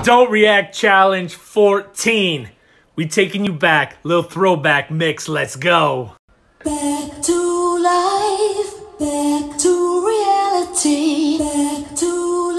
Don't React Challenge 14. We taking you back. Little throwback mix. Let's go. Back to life, back to reality, back to